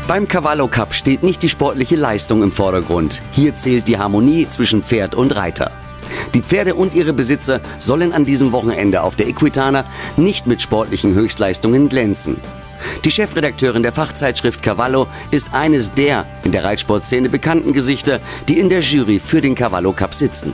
Beim Cavallo Cup steht nicht die sportliche Leistung im Vordergrund. Hier zählt die Harmonie zwischen Pferd und Reiter. Die Pferde und ihre Besitzer sollen an diesem Wochenende auf der Equitana nicht mit sportlichen Höchstleistungen glänzen. Die Chefredakteurin der Fachzeitschrift Cavallo ist eines der in der Reitsportszene bekannten Gesichter, die in der Jury für den Cavallo Cup sitzen.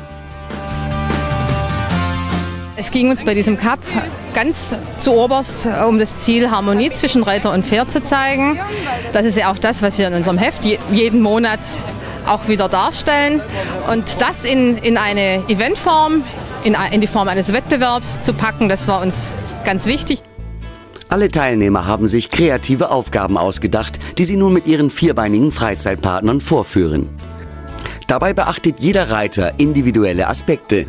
Es ging uns bei diesem Cup ganz zuoberst um das Ziel, Harmonie zwischen Reiter und Pferd zu zeigen. Das ist ja auch das, was wir in unserem Heft jeden Monat auch wieder darstellen. Und das in eine Eventform, in die Form eines Wettbewerbs zu packen, das war uns ganz wichtig. Alle Teilnehmer haben sich kreative Aufgaben ausgedacht, die sie nun mit ihren vierbeinigen Freizeitpartnern vorführen. Dabei beachtet jeder Reiter individuelle Aspekte.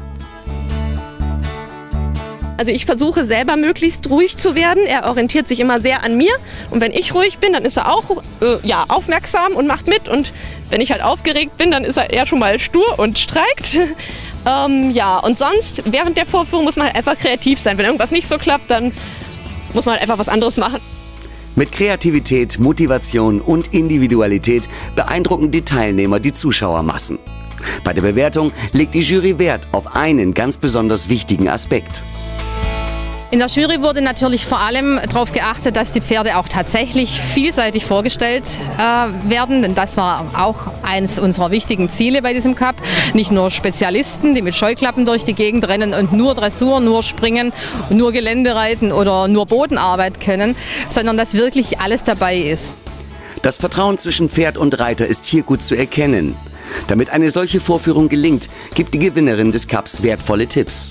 Also ich versuche selber möglichst ruhig zu werden. Er orientiert sich immer sehr an mir. Und wenn ich ruhig bin, dann ist er auch aufmerksam und macht mit. Und wenn ich halt aufgeregt bin, dann ist er eher schon mal stur und streikt. Und sonst, während der Vorführung muss man halt einfach kreativ sein. Wenn irgendwas nicht so klappt, dann muss man halt einfach was anderes machen. Mit Kreativität, Motivation und Individualität beeindrucken die Teilnehmer die Zuschauermassen. Bei der Bewertung legt die Jury Wert auf einen ganz besonders wichtigen Aspekt. In der Jury wurde natürlich vor allem darauf geachtet, dass die Pferde auch tatsächlich vielseitig vorgestellt werden, denn das war auch eines unserer wichtigen Ziele bei diesem Cup. Nicht nur Spezialisten, die mit Scheuklappen durch die Gegend rennen und nur Dressur, nur Springen, nur Geländereiten oder nur Bodenarbeit können, sondern dass wirklich alles dabei ist. Das Vertrauen zwischen Pferd und Reiter ist hier gut zu erkennen. Damit eine solche Vorführung gelingt, gibt die Gewinnerin des Cups wertvolle Tipps.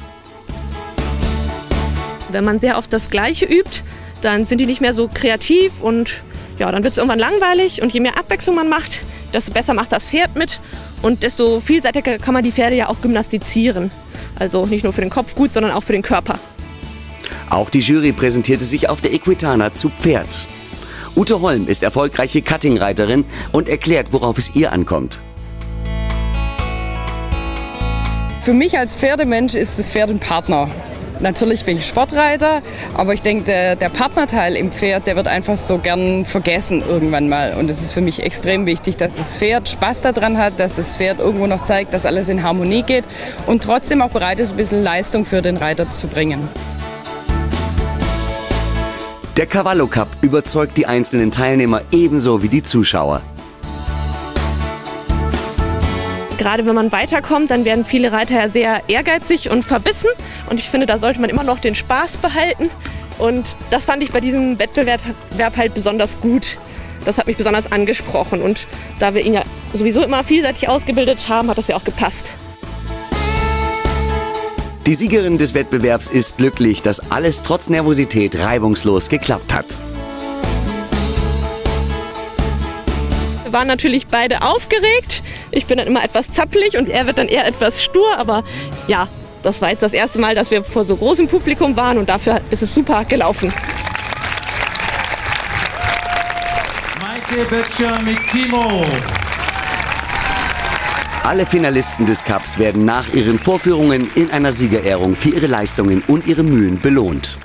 Wenn man sehr oft das Gleiche übt, dann sind die nicht mehr so kreativ und ja, dann wird es irgendwann langweilig. Und je mehr Abwechslung man macht, desto besser macht das Pferd mit und desto vielseitiger kann man die Pferde ja auch gymnastizieren. Also nicht nur für den Kopf gut, sondern auch für den Körper. Auch die Jury präsentierte sich auf der Equitana zu Pferd. Ute Holm ist erfolgreiche Cutting-Reiterin und erklärt, worauf es ihr ankommt. Für mich als Pferdemensch ist das Pferd ein Partner. Natürlich bin ich Sportreiter, aber ich denke, der Partnerteil im Pferd, der wird einfach so gern vergessen irgendwann mal. Und es ist für mich extrem wichtig, dass das Pferd Spaß daran hat, dass das Pferd irgendwo noch zeigt, dass alles in Harmonie geht und trotzdem auch bereit ist, ein bisschen Leistung für den Reiter zu bringen. Der Cavallo Cup überzeugt die einzelnen Teilnehmer ebenso wie die Zuschauer. Gerade wenn man weiterkommt, dann werden viele Reiter ja sehr ehrgeizig und verbissen. Und ich finde, da sollte man immer noch den Spaß behalten. Und das fand ich bei diesem Wettbewerb halt besonders gut. Das hat mich besonders angesprochen. Und da wir ihn ja sowieso immer vielseitig ausgebildet haben, hat das ja auch gepasst. Die Siegerin des Wettbewerbs ist glücklich, dass alles trotz Nervosität reibungslos geklappt hat. Wir waren natürlich beide aufgeregt. Ich bin dann immer etwas zappelig und er wird dann eher etwas stur. Aber ja, das war jetzt das erste Mal, dass wir vor so großem Publikum waren und dafür ist es super gelaufen. Maike Böttcher mit Kimo. Alle Finalisten des Cups werden nach ihren Vorführungen in einer Siegerehrung für ihre Leistungen und ihre Mühen belohnt.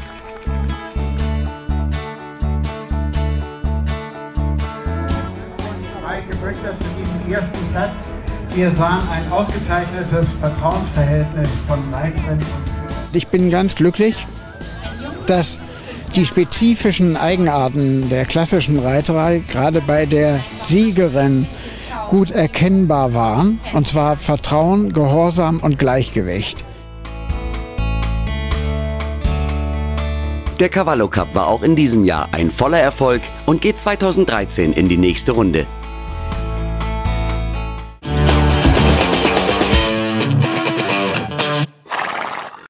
Maike Böttcher zu diesem ersten Platz. Wir sahen ein ausgezeichnetes Vertrauensverhältnis von Reiterin und Führer. Ich bin ganz glücklich, dass die spezifischen Eigenarten der klassischen Reiterei gerade bei der Siegerin gut erkennbar waren. Und zwar Vertrauen, Gehorsam und Gleichgewicht. Der Cavallo Cup war auch in diesem Jahr ein voller Erfolg und geht 2013 in die nächste Runde.